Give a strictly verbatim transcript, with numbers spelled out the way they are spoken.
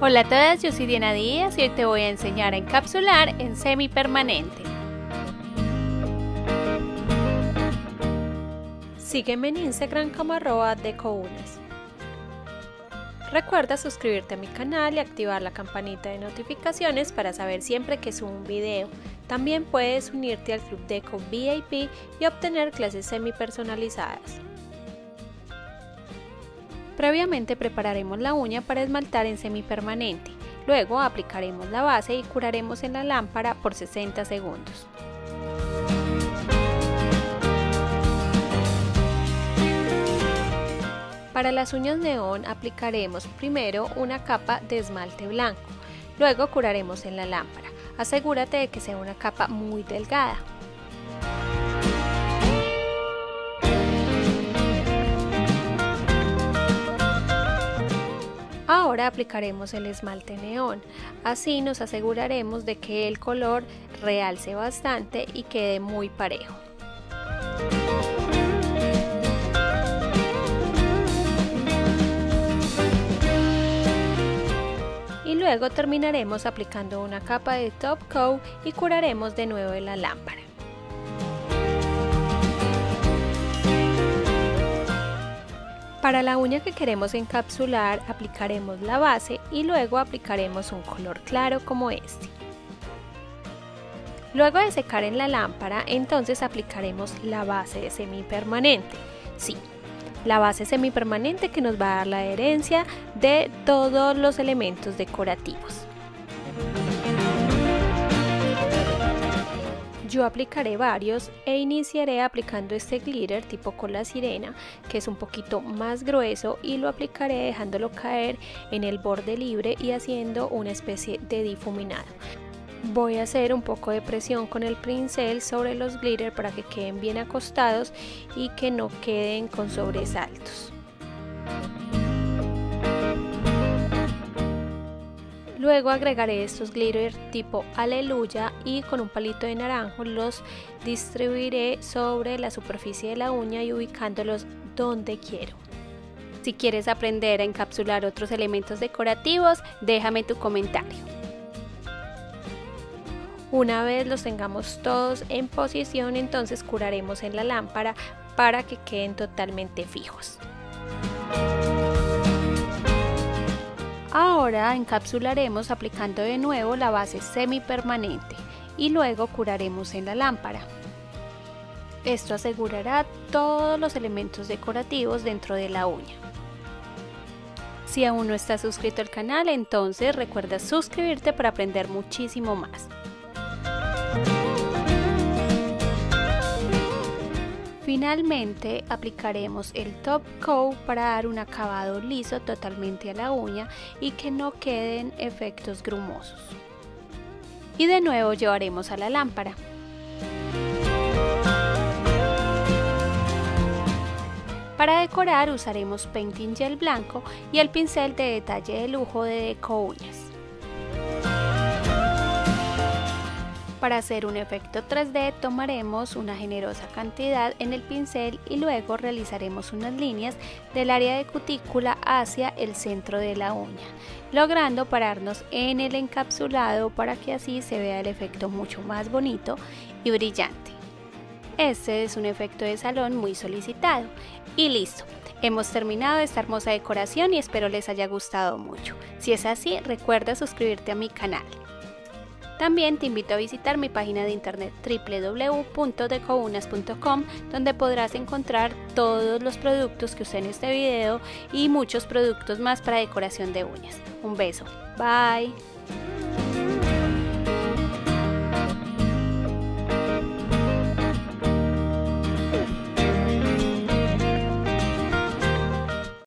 Hola a todas, yo soy Diana Díaz y hoy te voy a enseñar a encapsular en semipermanente. Sígueme en Instagram como arroba decounas. Recuerda suscribirte a mi canal y activar la campanita de notificaciones para saber siempre que subo un video. También puedes unirte al Club Deco V I P y obtener clases semipersonalizadas. Previamente prepararemos la uña para esmaltar en semipermanente, luego aplicaremos la base y curaremos en la lámpara por sesenta segundos. Para las uñas neón aplicaremos primero una capa de esmalte blanco, luego curaremos en la lámpara. Asegúrate de que sea una capa muy delgada. Ahora aplicaremos el esmalte neón, así nos aseguraremos de que el color realce bastante y quede muy parejo. Y luego terminaremos aplicando una capa de top coat y curaremos de nuevo en la lámpara. Para la uña que queremos encapsular aplicaremos la base y luego aplicaremos un color claro como este. Luego de secar en la lámpara, entonces aplicaremos la base semipermanente. Sí, la base semipermanente que nos va a dar la adherencia de todos los elementos decorativos. Yo aplicaré varios e iniciaré aplicando este glitter tipo cola sirena, que es un poquito más grueso, y lo aplicaré dejándolo caer en el borde libre y haciendo una especie de difuminado. Voy a hacer un poco de presión con el pincel sobre los glitter para que queden bien acostados y que no queden con sobresaltos. Luego agregaré estos glitter tipo aleluya y con un palito de naranjo los distribuiré sobre la superficie de la uña y ubicándolos donde quiero. Si quieres aprender a encapsular otros elementos decorativos, déjame tu comentario. Una vez los tengamos todos en posición, entonces curaremos en la lámpara para que queden totalmente fijos. Ahora encapsularemos aplicando de nuevo la base semipermanente y luego curaremos en la lámpara. Esto asegurará todos los elementos decorativos dentro de la uña. Si aún no estás suscrito al canal, entonces recuerda suscribirte para aprender muchísimo más. Finalmente aplicaremos el top coat para dar un acabado liso totalmente a la uña y que no queden efectos grumosos. Y de nuevo llevaremos a la lámpara. Para decorar usaremos painting gel blanco y el pincel de detalle de lujo de Deco Uñas. Para hacer un efecto tres D tomaremos una generosa cantidad en el pincel y luego realizaremos unas líneas del área de cutícula hacia el centro de la uña, logrando pararnos en el encapsulado para que así se vea el efecto mucho más bonito y brillante. Este es un efecto de salón muy solicitado y listo. Hemos terminado esta hermosa decoración y espero les haya gustado mucho. Si es así, recuerda suscribirte a mi canal. También te invito a visitar mi página de internet w w w punto decounas punto com, donde podrás encontrar todos los productos que usé en este video y muchos productos más para decoración de uñas. Un beso, bye.